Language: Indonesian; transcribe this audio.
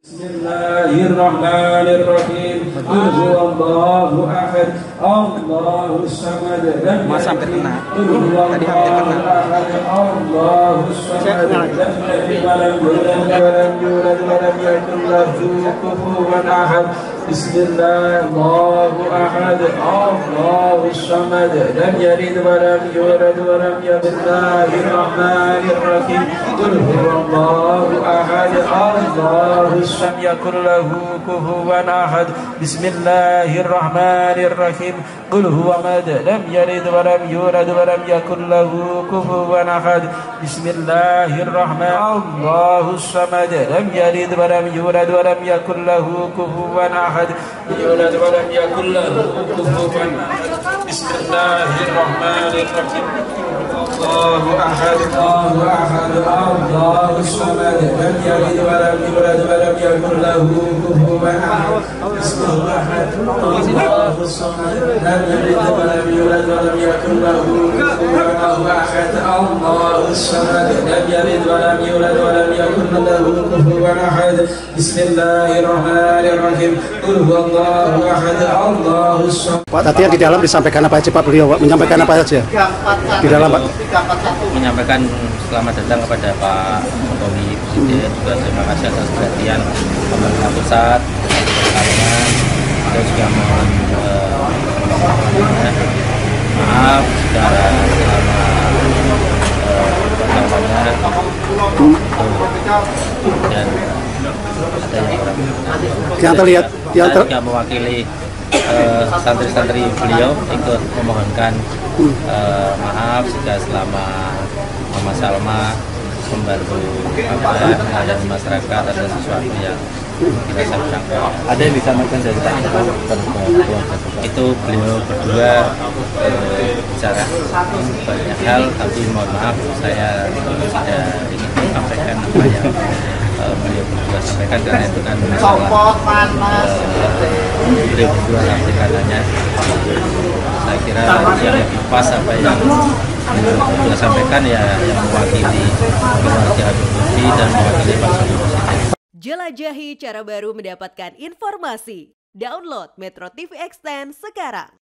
Bismillahirrahmanirrahim. Qul huwallahu ahad, Allahus samad, lam Mas hampir kena. Tadi hampir kena. Allahus samad, lam yalid wa lam yulad wa lam yakul lahu kufuwan ahad. Bismillahirrahmanirrahim. Ahad, Allahus samad, lam yalid wa lam yulad wa lam yakul Bismillahirrahmanirrahim. Qul huwallahu ahad, Allahus lam yakul lahu kufuwan ahad. Bismillahirrahmanirrahim. Qul huwamad, lam yalid wa lam yulad wa lam yakul lahu kufuwan ahad. Bismillahirrahmanirrahim. Allahus samad, lam yalid wa lam yulad wa lam yakul lahu kufuwan ahad. Yulad wa lam yakul lahu kufuwan ahad. Bismillahirrahmanirrahim. Allahu ahad, Allahu ahad, Allahus samad, lam yalid wa lam yulad wa lam yakul lahu kufuwan ahad. Allahus samad, lam yalid wa lam yulad wa lam yakul lahu kufuwan ahad. Allahus samad, lam yalid wa lam yulad wa lam yakul lahu kufuwan ahad. Bismillahirrahmanirrahim. Qul huwallahu ahad, Allahus samad. Pak, tadi yang di dalam disampaikan apa aja Pak beliau, Pak? Menyampaikan apa saja di dalam, Pak? Menyampaikan selamat datang kepada Pak Jokowi Presiden, juga terima kasih atas perhatian pemerintah pusat, kita juga mohon maaf secara dan Yang terlihat, juga mewakili santri-santri beliau ikut memohonkan maaf jika selama Mama Salma membantu melayani masyarakat ada sesuatu yang tidak saya jangkau. Ada yang disampaikan dari Pak Itu beliau berdua bicara banyak hal, tapi mohon maaf saya tidak ingin menyampaikan apa yang beliau berdua sampaikan karena itu kan masalah beliau berdua sampaikannya. Saya kira yang lebih pas apa yang beliau sampaikan ya yang mewakili keluarga Habib Lutfi dan mewakili Pak Jokowi. Jelajahi cara baru mendapatkan informasi. Download Metro TV Extend sekarang.